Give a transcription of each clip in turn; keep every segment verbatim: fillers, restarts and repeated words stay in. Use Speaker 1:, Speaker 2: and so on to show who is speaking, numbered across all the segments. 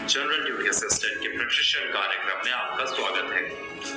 Speaker 1: General duty assistant के प्रशिक्षण कार्यक्रम में आपका स्वागत है।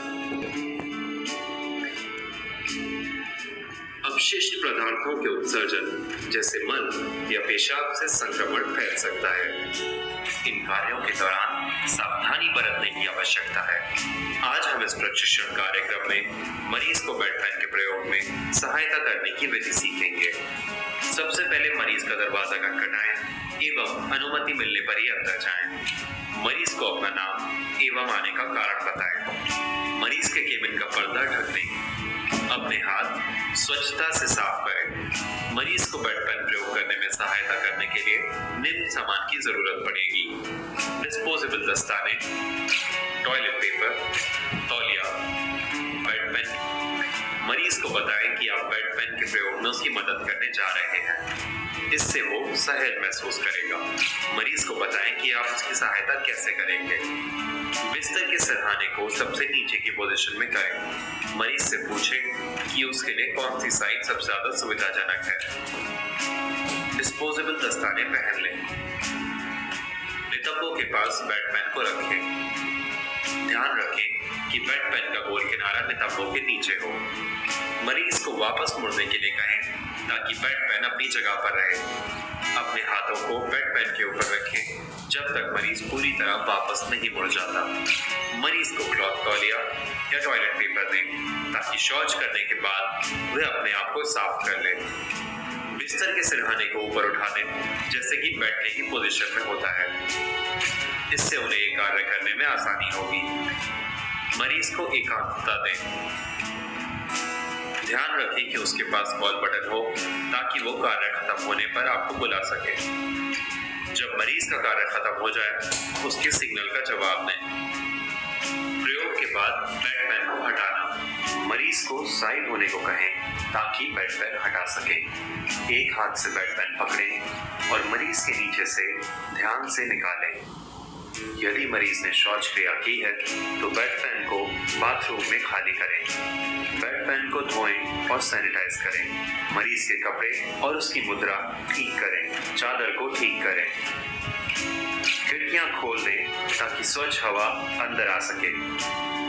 Speaker 1: अपशिष्ट पदार्थों के उत्सर्जन जैसे मल या पेशाब से संक्रमण फैल सकता है। इन कार्यों के दौरान सावधानी बरतने की आवश्यकता है। आज हम इस प्रशिक्षण कार्यक्रम में मरीज को बेड पैन के प्रयोग में सहायता करने की विधि सीखेंगे। सबसे पहले मरीज का दरवाजा खटखटाएं एवं अनुमति मिलने पर ही अंदर जाएं। मरीज को अपना नाम एवं आने का कारण बताएं। मरीज के केबिन का पर्दा ढक दें। अपने हाथ स्वच्छता से साफ करें। मरीज को बेड पैन प्रयोग करने में सहायता करने के लिए निम्न सामान की जरूरत पड़ेगी: डिस्पोजेबल दस्ताने, टॉयलेट पेपर, तौलिया, बेड पेन। मरीज को बताएं कि आप बेड पेन के प्रयोग में उसकी मदद करने जा रहे हैं, इससे वो सहज महसूस करेगा। मरीज को बताएं कि आप उसकी सहायता कैसे करेंगे। बिस्तर के सिरहाने को सबसे नीचे की पोजीशन में करें। मरीज से पूछें कि उसके लिए कौन सी साइड सबसे ज्यादा सुविधाजनक है। डिस्पोजेबल दस्ताने पहन लें। नितंबों के पास बेड पैन को रखें। ध्यान रखें कि बेड पैन का गोल किनारा नितंबों के नीचे हो। मरीज को वापस मुड़ने के लिए कहें ताकि बेड पैन अपनी जगह पर रहे। अपने हाथों को बेड पैन के ऊपर रखें जब तक मरीज पूरी तरह वापस नहीं मुड़ जाता। मरीज को क्लॉथ तौलिया या टॉयलेट पेपर दें ताकि शौच करने के बाद वह अपने आप को साफ कर ले। बिस्तर के सिरहाने को ऊपर उठा दें जैसे कि बैठने की पोजीशन में होता है। इससे उन्हें ये कार्य करने में आसानी होगी। मरीज को एकांतता दें। ध्यान रखें कि उसके पास कॉल बटन हो ताकि वो कार्य खत्म होने पर आपको बुला सके। जब मरीज का कार्य खत्म हो जाए उसके सिग्नल का जवाब दें। प्रयोग के बाद बेड पैन को हटाना। मरीज को साइड होने को कहें ताकि बेड पैन हटा सके। एक हाथ से बेड पैन पकड़ें और मरीज के नीचे से ध्यान से निकालें। यदि मरीज ने शौच क्रिया की है तो बेड पैन को बाथरूम में खाली करें। बेड पैन को धोएं और सैनिटाइज करें। मरीज के कपड़े और उसकी मुद्रा ठीक करें। चादर को ठीक करें। खिड़कियां खोल दें ताकि स्वच्छ हवा अंदर आ सके।